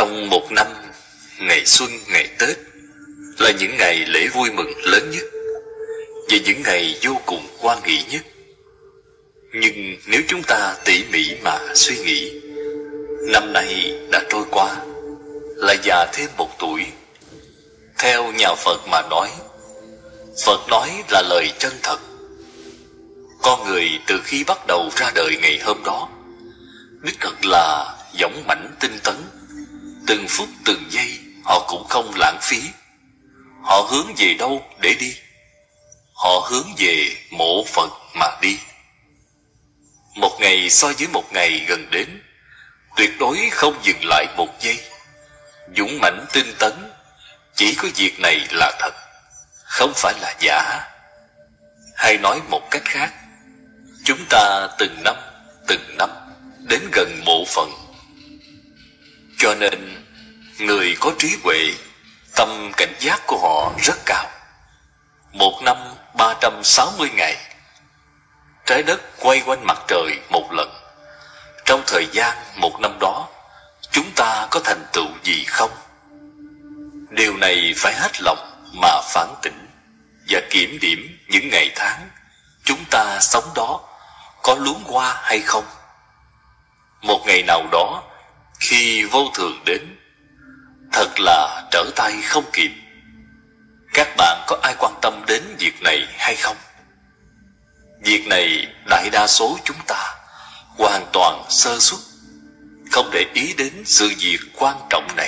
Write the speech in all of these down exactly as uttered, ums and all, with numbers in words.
Trong một năm, ngày xuân, ngày Tết là những ngày lễ vui mừng lớn nhất và những ngày vô cùng hoan hỷ nhất. Nhưng nếu chúng ta tỉ mỉ mà suy nghĩ, năm nay đã trôi qua, lại già thêm một tuổi. Theo nhà Phật mà nói, Phật nói là lời chân thật. Con người từ khi bắt đầu ra đời ngày hôm đó, đích thực là dũng mãnh tinh tấn. Từng phút từng giây họ cũng không lãng phí. Họ hướng về đâu để đi? Họ hướng về mộ Phật mà đi. Một ngày so với một ngày gần đến, tuyệt đối không dừng lại một giây. Dũng mãnh tinh tấn, chỉ có việc này là thật, không phải là giả. Hay nói một cách khác, chúng ta từng năm từng năm đến gần mộ Phật. Cho nên người có trí huệ, tâm cảnh giác của họ rất cao. Một năm ba trăm sáu mươi ngày, trái đất quay quanh mặt trời một lần. Trong thời gian một năm đó, chúng ta có thành tựu gì không? Điều này phải hết lòng mà phản tỉnh và kiểm điểm những ngày tháng chúng ta sống đó có luống qua hay không. Một ngày nào đó, khi vô thường đến, thật là trở tay không kịp. Các bạn có ai quan tâm đến việc này hay không? Việc này đại đa số chúng ta hoàn toàn sơ suất, không để ý đến sự việc quan trọng này.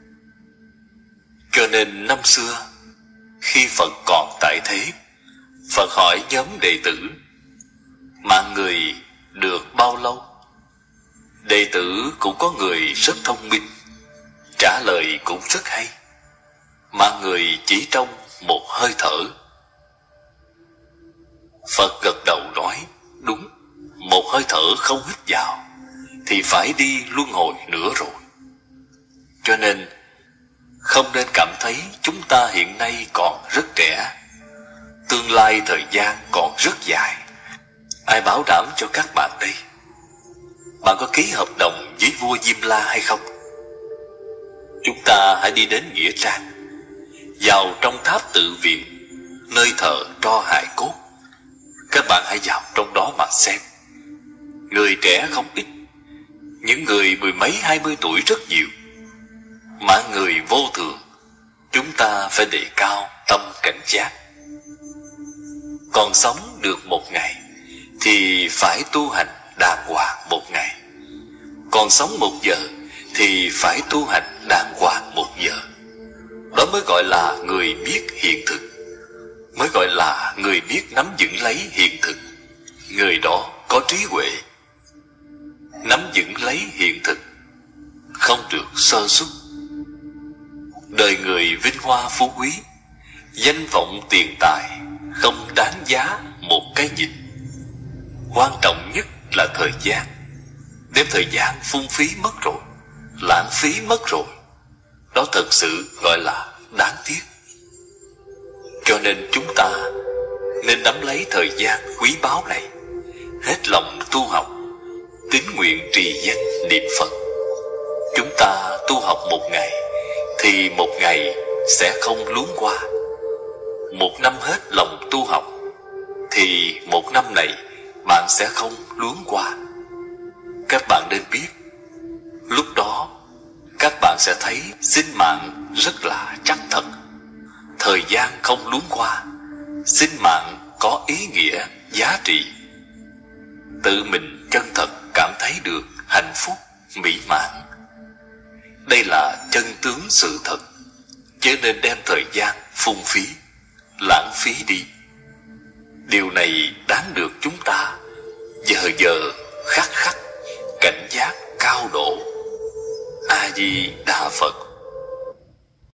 Cho nên năm xưa, khi Phật còn tại thế, Phật hỏi nhóm đệ tử: mạng người được bao lâu? Đệ tử cũng có người rất thông minh, trả lời cũng rất hay: mạng người chỉ trong một hơi thở. Phật gật đầu nói: đúng, một hơi thở không hít vào thì phải đi luân hồi nữa rồi. Cho nên không nên cảm thấy chúng ta hiện nay còn rất trẻ, tương lai thời gian còn rất dài. Ai bảo đảm cho các bạn đây? Bạn có ký hợp đồng với vua Diêm La hay không? Chúng ta hãy đi đến nghĩa trang, vào trong tháp tự viện, nơi thờ tro hài cốt. Các bạn hãy vào trong đó mà xem. Người trẻ không ít, những người mười mấy hai mươi tuổi rất nhiều. Mạng người vô thường, chúng ta phải đề cao tâm cảnh giác. Còn sống được một ngày thì phải tu hành đàng hoàng một ngày. Còn sống một giờ thì phải tu hành đàng hoàng một giờ. Đó mới gọi là người biết hiện thực, mới gọi là người biết nắm vững lấy hiện thực. Người đó có trí huệ. Nắm vững lấy hiện thực, không được sơ suất. Đời người vinh hoa phú quý, danh vọng tiền tài không đáng giá một cái nhìn. Quan trọng nhất là thời gian. Nếu thời gian phung phí mất rồi, lãng phí mất rồi, đó thật sự gọi là đáng tiếc. Cho nên chúng ta nên nắm lấy thời gian quý báu này, hết lòng tu học, tín nguyện trì danh niệm Phật. Chúng ta tu học một ngày thì một ngày sẽ không luống qua. Một năm hết lòng tu học thì một năm này bạn sẽ không luống qua. Các bạn nên biết, lúc đó các bạn sẽ thấy sinh mạng rất là chắc thật. Thời gian không luống qua, sinh mạng có ý nghĩa, giá trị. Tự mình chân thật cảm thấy được hạnh phúc, mỹ mãn. Đây là chân tướng sự thật, chứ nên đem thời gian phung phí, lãng phí đi. Điều này đáng được chúng ta giờ giờ khắc khắc cảnh giác cao độ. A Di Đà Phật.